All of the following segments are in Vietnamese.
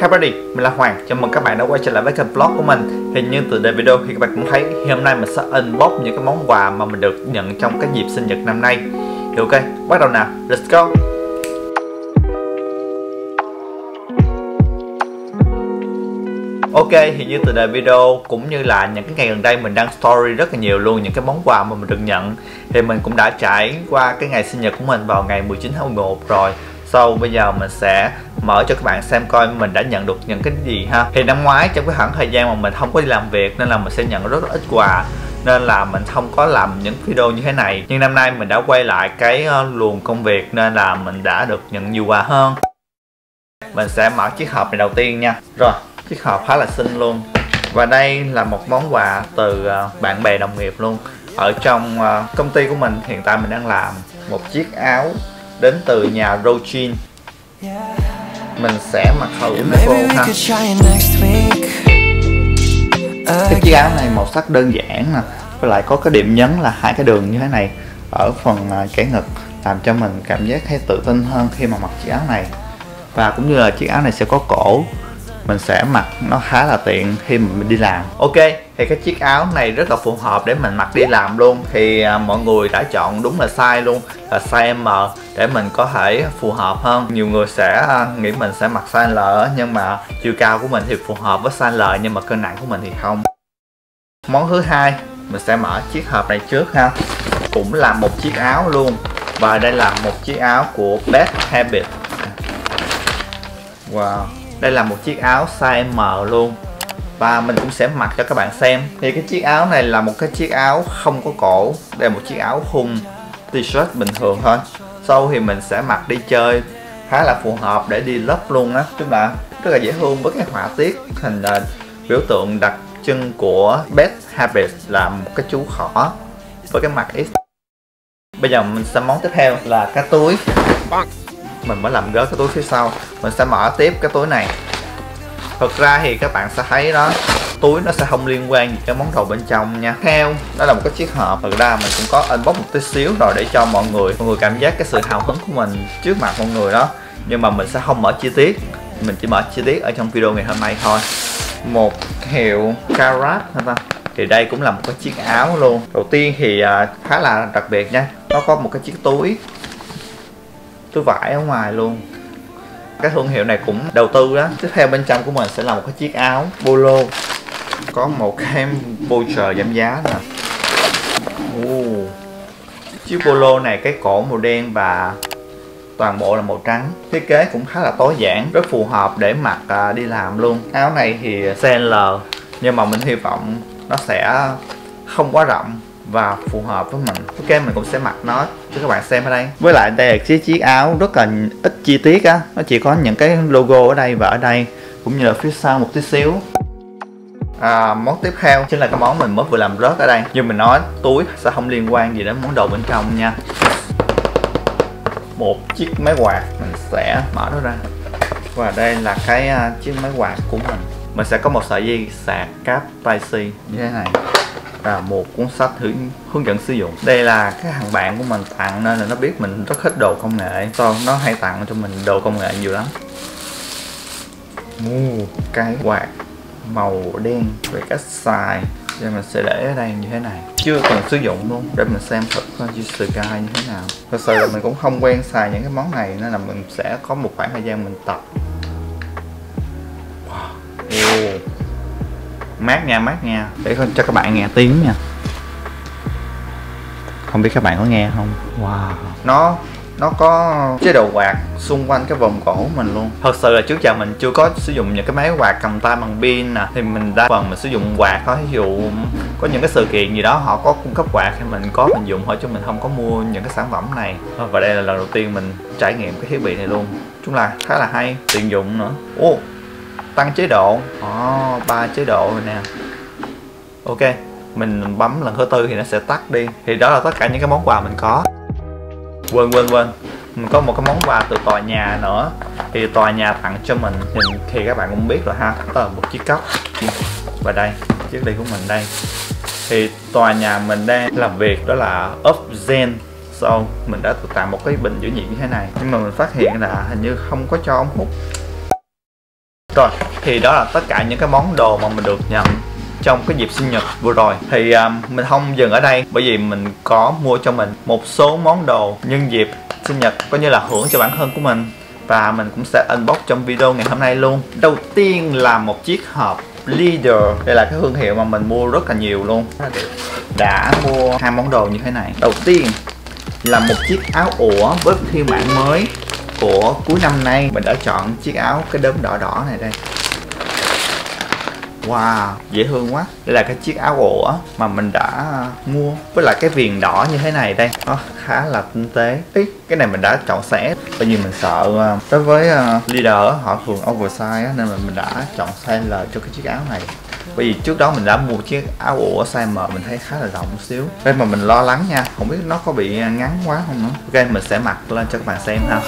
Hi buddy, mình là Hoàng, chào mừng các bạn đã quay trở lại với kênh vlog của mình. Thì như từ đề video thì các bạn cũng thấy, thì hôm nay mình sẽ unbox những cái món quà mà mình được nhận trong cái dịp sinh nhật năm nay. Thì ok, bắt đầu nào, let's go. Ok, thì như từ đề video cũng như là những cái ngày gần đây mình đăng story rất là nhiều luôn những cái món quà mà mình được nhận. Thì mình cũng đã trải qua cái ngày sinh nhật của mình vào ngày 19 tháng 11 rồi. Bây giờ mình sẽ mở cho các bạn xem coi mình đã nhận được những cái gì ha. Thì năm ngoái trong cái khoảng thời gian mà mình không có đi làm việc nên là mình sẽ nhận rất là ít quà, nên là mình không có làm những video như thế này. Nhưng năm nay mình đã quay lại cái luồng công việc nên là mình đã được nhận nhiều quà hơn. Mình sẽ mở chiếc hộp này đầu tiên nha. Rồi, chiếc hộp khá là xinh luôn. Và đây là một món quà từ bạn bè đồng nghiệp luôn. Ở trong công ty của mình hiện tại mình đang làm một chiếc áo đến từ nhà Rojin. Mình sẽ mặc thử vô ha. Cái chiếc áo này màu sắc đơn giản nè, với lại có cái điểm nhấn là hai cái đường như thế này ở phần kẻ ngực, làm cho mình cảm giác thấy tự tin hơn khi mà mặc chiếc áo này. Và cũng như là chiếc áo này sẽ có cổ, mình sẽ mặc nó khá là tiện khi mà mình đi làm. Ok, thì cái chiếc áo này rất là phù hợp để mình mặc đi làm luôn. Thì mọi người đã chọn đúng là size luôn, là size M, để mình có thể phù hợp hơn. Nhiều người sẽ nghĩ mình sẽ mặc size L, nhưng mà chiều cao của mình thì phù hợp với size L, nhưng mà cân nặng của mình thì không. Món thứ hai, mình sẽ mở chiếc hộp này trước ha. Cũng là một chiếc áo luôn, và đây là một chiếc áo của Bad Habit. Wow, đây là một chiếc áo size M luôn, và mình cũng sẽ mặc cho các bạn xem. Thì cái chiếc áo này là một cái chiếc áo không có cổ, đây là một chiếc áo thun t-shirt bình thường thôi. Sau thì mình sẽ mặc đi chơi khá là phù hợp để đi lớp luôn á, tức là rất là dễ thương với cái họa tiết hình biểu tượng đặc trưng của Bad Habit là một cái chú thỏ với cái mặt X. Bây giờ mình sẽ món tiếp theo là cái túi. Mình mới làm rớt cái túi phía sau. Mình sẽ mở tiếp cái túi này. Thực ra thì các bạn sẽ thấy đó, túi nó sẽ không liên quan gì cái món đồ bên trong nha. Theo đó là một cái chiếc hộp. Thực ra mình cũng có unbox một tí xíu rồi để cho mọi người cảm giác cái sự hào hứng của mình trước mặt mọi người đó. Nhưng mà mình sẽ không mở chi tiết, mình chỉ mở chi tiết ở trong video ngày hôm nay thôi. Một hiệu Karat hả ta? Thì đây cũng là một cái chiếc áo luôn. Đầu tiên thì khá là đặc biệt nha, nó có một cái chiếc túi vải ở ngoài luôn. Cái thương hiệu này cũng đầu tư đó. Tiếp theo bên trong của mình sẽ là một cái chiếc áo polo, có một cái voucher giảm giá nè. Chiếc polo này cái cổ màu đen và toàn bộ là màu trắng. Thiết kế cũng khá là tối giản, rất phù hợp để mặc đi làm luôn. Áo này thì size L, nhưng mà mình hy vọng nó sẽ không quá rộng và phù hợp với mình. Ok, mình cũng sẽ mặc nó cho các bạn xem ở đây. Với lại đây là chiếc áo rất là ít chi tiết á, nó chỉ có những cái logo ở đây và ở đây, cũng như là phía sau một tí xíu. Món tiếp theo chính là cái món mình mới vừa làm rớt ở đây. Như mình nói, túi sẽ không liên quan gì đến món đồ bên trong nha. Một chiếc máy quạt, mình sẽ mở nó ra. Và đây là cái chiếc máy quạt của mình. Mình sẽ có một sợi dây sạc cáp Type-C như thế này, và một cuốn sách hướng dẫn sử dụng. Đây là cái thằng bạn của mình tặng nên là nó biết mình rất thích đồ công nghệ, nó hay tặng cho mình đồ công nghệ nhiều lắm. Cái quạt màu đen về cách xài, thì mình sẽ để ở đây như thế này, chưa cần sử dụng luôn, để mình xem thử coi Sky như thế nào. Thật sự là mình cũng không quen xài những cái món này nên là mình sẽ có một khoảng thời gian mình tập. Mát nha, để cho các bạn nghe tiếng nha. Không biết các bạn có nghe không? Wow, nó có chế độ quạt xung quanh cái vòng cổ của mình luôn. Thật sự là trước giờ mình chưa có sử dụng những cái máy quạt cầm tay bằng pin nè, thì mình đa phần mình sử dụng quạt thôi. Ví dụ có những cái sự kiện gì đó họ có cung cấp quạt thì mình dùng thôi, chứ mình không có mua những cái sản phẩm này. Và đây là lần đầu tiên mình trải nghiệm cái thiết bị này luôn. Chúng là khá là hay, tiện dụng nữa. Tăng chế độ, 3 chế độ rồi nè. Ok, mình bấm lần thứ tư thì nó sẽ tắt đi. Thì đó là tất cả những cái món quà mình có. Quên, mình có một cái món quà từ tòa nhà nữa. Thì tòa nhà tặng cho mình, thì các bạn cũng biết rồi ha, đó là một chiếc cốc. Và đây, chiếc ly của mình đây. Thì tòa nhà mình đang làm việc đó là Upzen. Mình đã tự tặng một cái bình giữ nhiệt như thế này, nhưng mà mình phát hiện là hình như không có cho ống hút. Rồi, thì đó là tất cả những cái món đồ mà mình được nhận trong cái dịp sinh nhật vừa rồi. Thì mình không dừng ở đây, bởi vì mình có mua cho mình một số món đồ nhân dịp sinh nhật, coi như là hưởng cho bản thân của mình. Và mình cũng sẽ unbox trong video ngày hôm nay luôn. Đầu tiên là một chiếc hộp Leader. Đây là cái thương hiệu mà mình mua rất là nhiều luôn. Đã mua 2 món đồ như thế này. Đầu tiên là một chiếc áo ủa với phiên bản mới của cuối năm nay. Mình đã chọn chiếc áo cái đốm đỏ đỏ này đây. Wow, dễ thương quá. Đây là cái chiếc áo ủa mà mình đã mua với lại cái viền đỏ như thế này đây. Nó khá là tinh tế. Ý, cái này mình đã chọn xẻ bởi vì mình sợ đối với Leader họ thường oversize nên là mình đã chọn size L cho cái chiếc áo này. Bởi vì trước đó mình đã mua chiếc áo ủa size M mình thấy khá là rộng một xíu. Đây mà mình lo lắng nha, không biết nó có bị ngắn quá không nữa. Ok, mình sẽ mặc lên cho các bạn xem ha.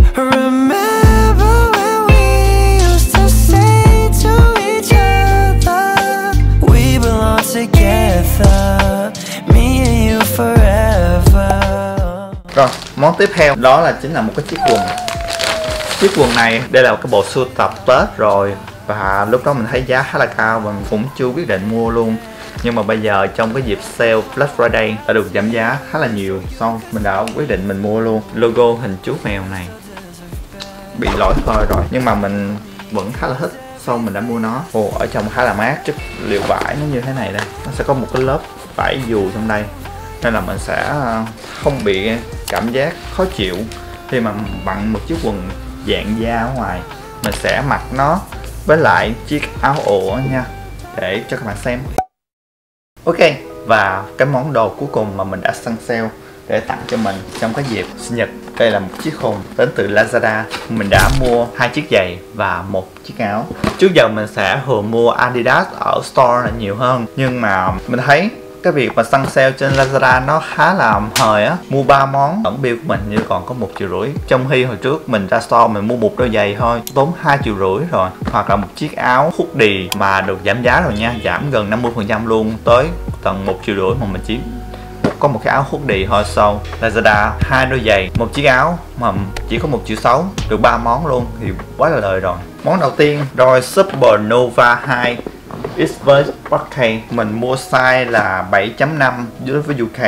Rồi, món tiếp theo đó là chính là một cái chiếc quần. Chiếc quần này, đây là một cái bộ sưu tập Tết rồi. Và lúc đó mình thấy giá khá là cao và mình cũng chưa quyết định mua luôn. Nhưng mà bây giờ trong cái dịp sale Black Friday đã được giảm giá khá là nhiều, xong mình đã quyết định mình mua luôn. Logo hình chú mèo này bị lỗi thời rồi nhưng mà mình vẫn khá là thích, xong mình đã mua nó. Ở trong khá là mát, chất liệu vải nó như thế này đây, nó sẽ có một cái lớp vải dù trong đây nên là mình sẽ không bị cảm giác khó chịu khi mà bận một chiếc quần dạng da ở ngoài. Mình sẽ mặc nó với lại chiếc áo ủa nha, để cho các bạn xem. Ok, và cái món đồ cuối cùng mà mình đã săn sale để tặng cho mình trong cái dịp sinh nhật. Đây là một chiếc khùng đến từ Lazada. Mình đã mua 2 chiếc giày và 1 chiếc áo. Trước giờ mình sẽ thường mua Adidas ở store là nhiều hơn, nhưng mà mình thấy cái việc mà săn sale trên Lazada nó khá là hời á. Mua 3 món tổng bill của mình như còn có 1,5 triệu. Trong khi hồi trước mình ra store mình mua một đôi giày thôi tốn 2,5 triệu rồi. Hoặc là một chiếc áo hoodie mà được giảm giá rồi nha, giảm gần 50% luôn, tới tận 1,5 triệu mà mình chỉ có một cái áo hoodie thôi. Sau Lazada 2 đôi giày, 1 chiếc áo mà chỉ có 1,6 triệu, được 3 món luôn thì quá là lời rồi. Món đầu tiên đôi Supernova 2 X với UK, mình mua size là 7.5 đối với UK.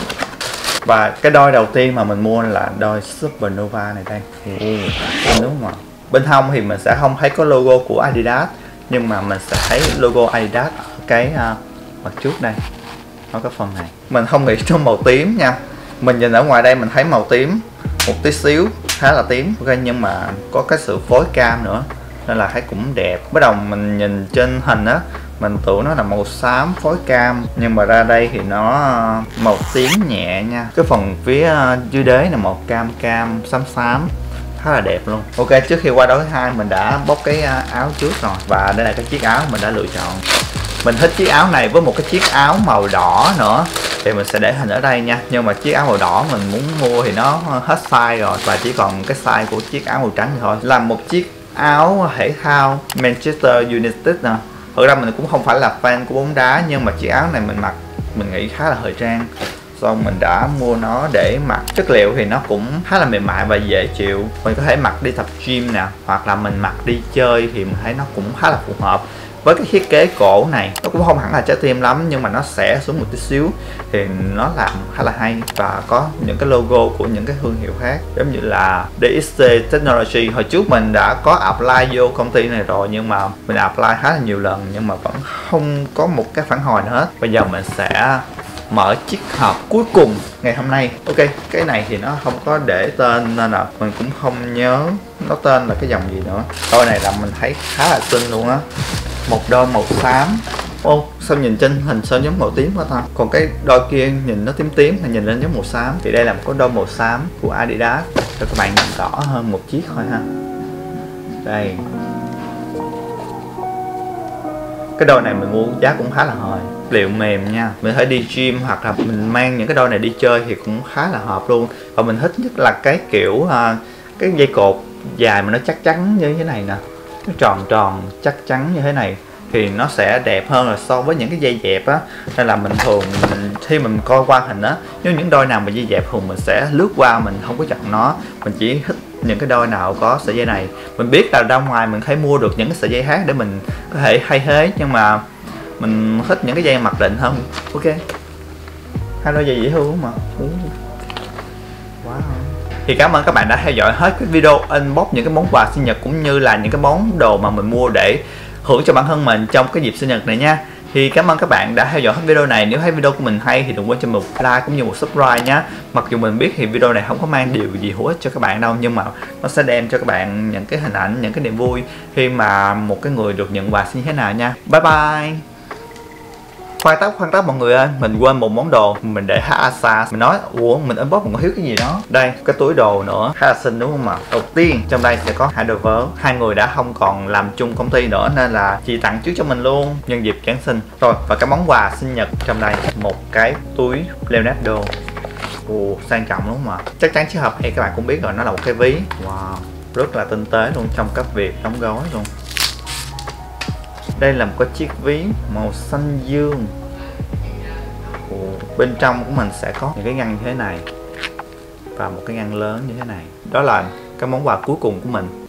Và cái đôi đầu tiên mà mình mua là đôi Supernova này đây. Đúng không ạ? Bên hông thì mình sẽ không thấy có logo của Adidas, nhưng mà mình sẽ thấy logo Adidas ở cái mặt trước đây, ở cái phần này. Mình không nghĩ trong màu tím nha, mình nhìn ở ngoài đây mình thấy màu tím một tí xíu, khá là tím. Ok, nhưng mà có cái sự phối cam nữa nên là thấy cũng đẹp. Bắt đầu mình nhìn trên hình á, mình tưởng nó là màu xám phối cam, nhưng mà ra đây thì nó màu tím nhẹ nha. Cái phần phía dưới đế là màu cam cam xám xám, khá là đẹp luôn. Ok, trước khi qua đối thứ hai mình đã bóc cái áo trước rồi, và đây là cái chiếc áo mình đã lựa chọn. Mình thích chiếc áo này với một cái chiếc áo màu đỏ nữa, thì mình sẽ để hình ở đây nha. Nhưng mà chiếc áo màu đỏ mình muốn mua thì nó hết size rồi, và chỉ còn cái size của chiếc áo màu trắng thôi. Là một chiếc áo thể thao Manchester United nè. Thực ra mình cũng không phải là fan của bóng đá, nhưng mà chiếc áo này mình mặc mình nghĩ khá là thời trang, xong mình đã mua nó để mặc. Chất liệu thì nó cũng khá là mềm mại và dễ chịu, mình có thể mặc đi tập gym nè, hoặc là mình mặc đi chơi thì mình thấy nó cũng khá là phù hợp. Với cái thiết kế cổ này, nó cũng không hẳn là trái tim lắm, nhưng mà nó sẽ xuống một tí xíu thì nó làm khá là hay. Và có những cái logo của những cái thương hiệu khác, giống như là DXC Technology. Hồi trước mình đã có apply vô công ty này rồi, nhưng mà mình apply khá là nhiều lần nhưng mà vẫn không có một cái phản hồi nào hết. Bây giờ mình sẽ mở chiếc hộp cuối cùng ngày hôm nay. Ok, cái này thì nó không có để tên nên là mình cũng không nhớ nó tên là cái dòng gì nữa. Đôi này là mình thấy khá là xinh luôn á, một đôi màu xám. Ô, sao nhìn trên hình sao giống màu tím quá ta? Còn cái đôi kia nhìn nó tím tím, là nhìn lên giống màu xám. Thì đây là một cái đôi màu xám của Adidas, cho các bạn nhìn rõ hơn một chiếc thôi ha. Đây, cái đôi này mình mua giá cũng khá là hời, liệu mềm nha. Mình thể đi gym hoặc là mình mang những cái đôi này đi chơi thì cũng khá là hợp luôn. Và mình thích nhất là cái kiểu cái dây cột dài mà nó chắc chắn như thế này nè, nó tròn tròn chắc chắn như thế này thì nó sẽ đẹp hơn là so với những cái dây dẹp á. Nên là mình thường khi mình coi qua hình á, nếu những đôi nào mà dây dẹp thường mình sẽ lướt qua, mình không có chọn nó. Mình chỉ thích những cái đôi nào có sợi dây này. Mình biết là ra ngoài mình thấy mua được những cái sợi dây khác để mình có thể thay thế, nhưng mà mình thích những cái dây mặc định hơn. Ok, hai đôi giày dễ thương mà. Wow. Thì cảm ơn các bạn đã theo dõi hết cái video unbox những cái món quà sinh nhật cũng như là những cái món đồ mà mình mua để hưởng cho bản thân mình trong cái dịp sinh nhật này nha. Thì cảm ơn các bạn đã theo dõi hết video này. Nếu thấy video của mình hay thì đừng quên cho mình một like cũng như một subscribe nhé. Mặc dù mình biết thì video này không có mang điều gì hữu ích cho các bạn đâu, nhưng mà nó sẽ đem cho các bạn những cái hình ảnh, những cái niềm vui khi mà một cái người được nhận quà như thế nào nha. Bye bye. Khoan tóc mọi người ơi, mình quên một món đồ mình để Asa. Mình nói ủa mình unbox mình có thiếu cái gì đó. Đây, cái túi đồ nữa khá là xinh đúng không ạ? Đầu tiên trong đây sẽ có hai đôi vớ. Hai người đã không còn làm chung công ty nữa nên là chị tặng trước cho mình luôn nhân dịp Giáng sinh. Rồi, và cái món quà sinh nhật trong đây một cái túi Leonardo. Ồ, sang trọng đúng không ạ? Chắc chắn chiếc hộp này các bạn cũng biết rồi, nó là một cái ví. Wow, rất là tinh tế luôn trong các việc đóng gói luôn. Đây là một cái chiếc ví màu xanh dương. Bên trong của mình sẽ có những cái ngăn như thế này và một cái ngăn lớn như thế này. Đó là cái món quà cuối cùng của mình.